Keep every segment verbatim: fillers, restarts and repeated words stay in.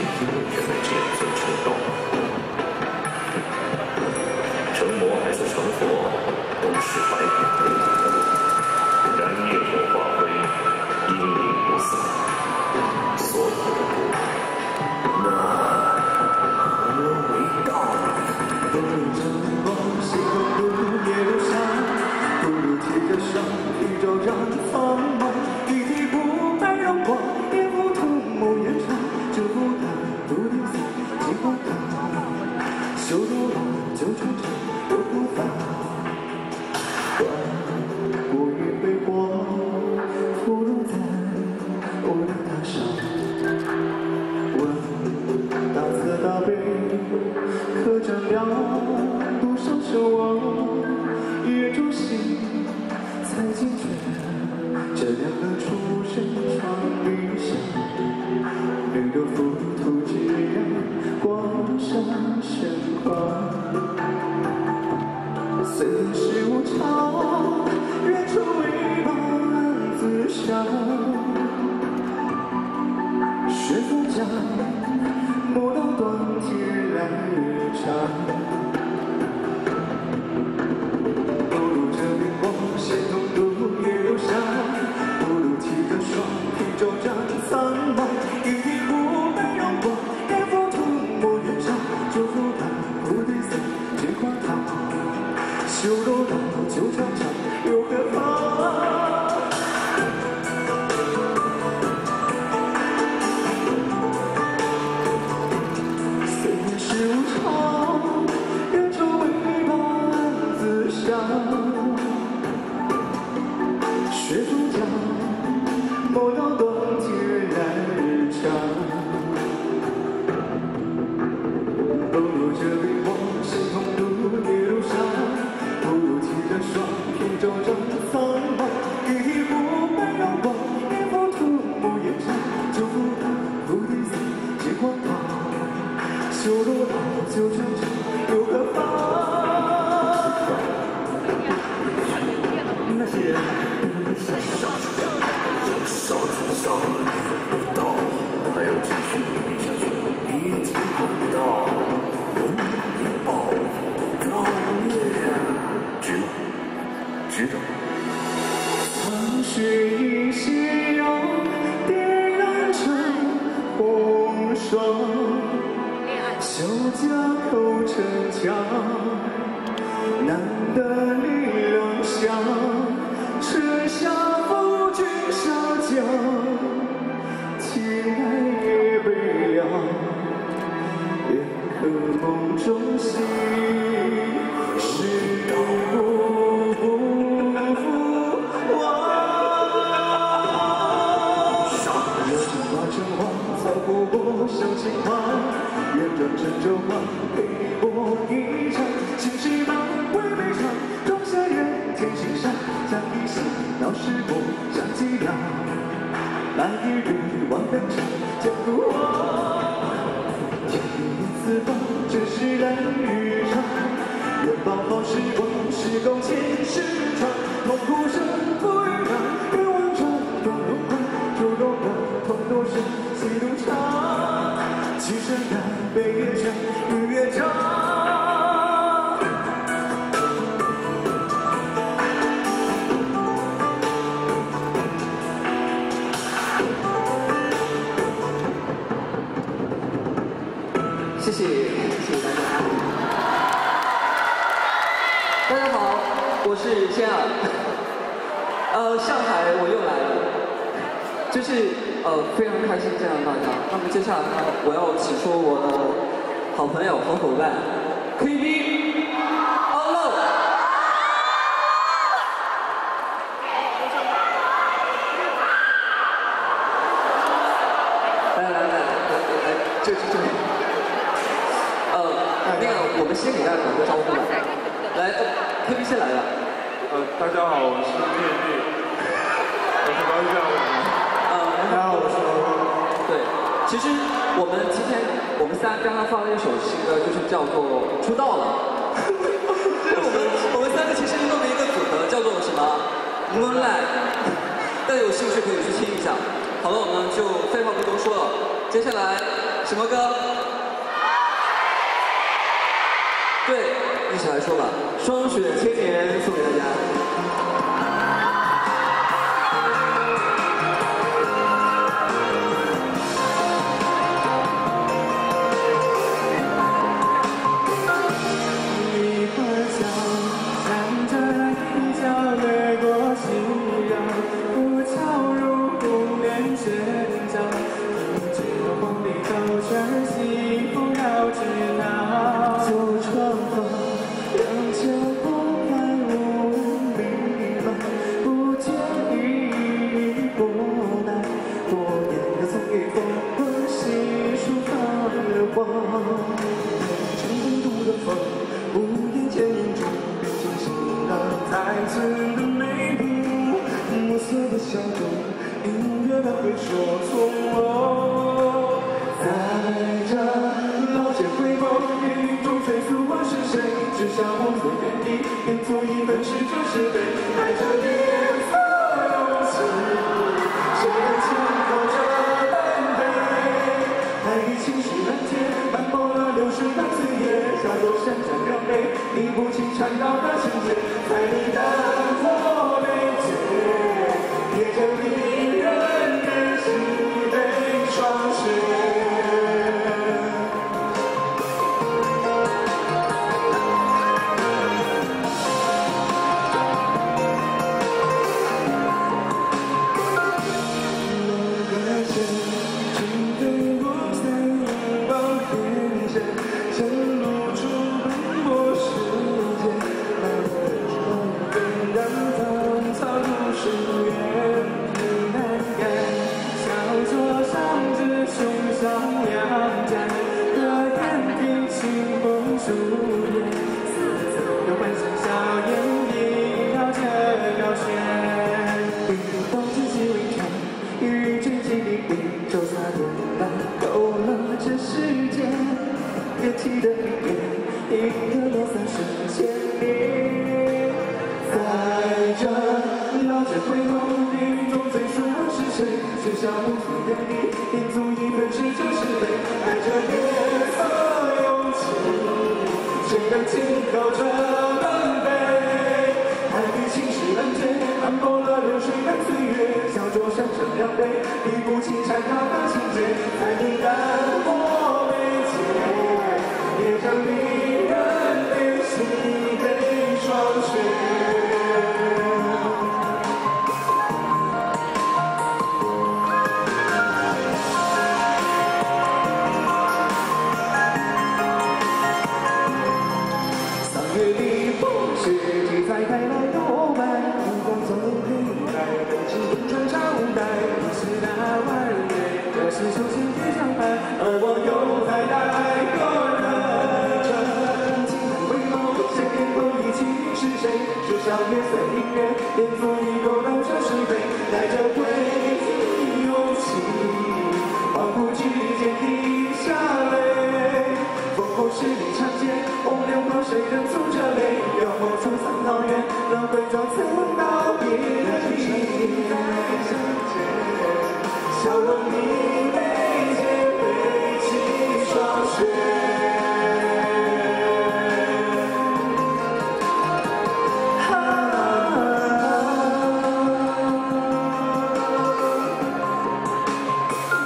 是因为这个剑尊成道，成魔还是成佛，都是白骨。然业火化灰，阴灵不死，所有的苦，那何为道？不如争光，星空不如夜路上，不如提着双宇宙让苍茫，一体不败荣光，也不图谋远长，祝福他不离散，尽管他修罗王就成长，都不凡。我与辉煌，芙蓉在我的塔上，问大慈大悲，可占了多少守望？月中心才惊觉，这两个出身创理想，绿的浮屠之让光闪神光。岁月是无常，远处为报暗自伤。学佛讲，魔道断天来日长。不如这冰光，写痛路也留下。不如提着双披周战苍茫，一体不被荣光，也佛图魔远上，祝福他不对色，只夸他。修罗道就长长，又何妨？岁月是无常，远处为报暗自伤。学佛讲，魔道断天来日长。不如这冰光，心痛路夜路上。不如提着双披周战苍茫，一体不败荣光，也佛图谋远长，祝福他菩提心，只光他修罗道就成长，又何妨？那些人上有少主上不到，还要继续努力下去，一体不到，永不报造业。知道，知道。苍雪依夕阳，点燃成红霜。修家口城墙，难得力量响。春夏夫君杀将，天来也悲凉。便可梦中醒，是不负望。杀人化成王，才不过向前狂。愿转身周光，陪你搏一场。青石板为悲伤，种下人天心上。将一心闹世魔，像脊梁。来一日望登场，江湖望。天地四方，这是人日常。愿报好时光，时光千世长。痛苦生不与他，愿望传光荣光。祝荣光，痛多生，喜怒长。七声叹，悲也长，雨也长。 谢谢，谢谢大家。大家好，我是仙儿。呃，上海我又来了，就是呃非常开心见到大家。那么接下来呢，我要请出我的好朋友、好伙伴 K B Outlaw。来来来来来，这这这里。那个，我们先给大家打个招呼。来 ，K B 先来了。 呃，大家好，我是叶叶，我是高笑。 呃，大家好，我是高高。对，其实我们今天我们三刚刚发了一首新歌，就是叫做《出道了》。我们我们三个其实弄了一个组合，叫做什么 Moonlight。大家有兴趣可以去听一下。好了，我们就废话不多说了，接下来。 什么歌？对，一起来说吧，《霜雪千年》送给大家。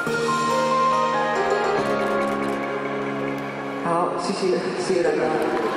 好，谢谢，谢谢大家。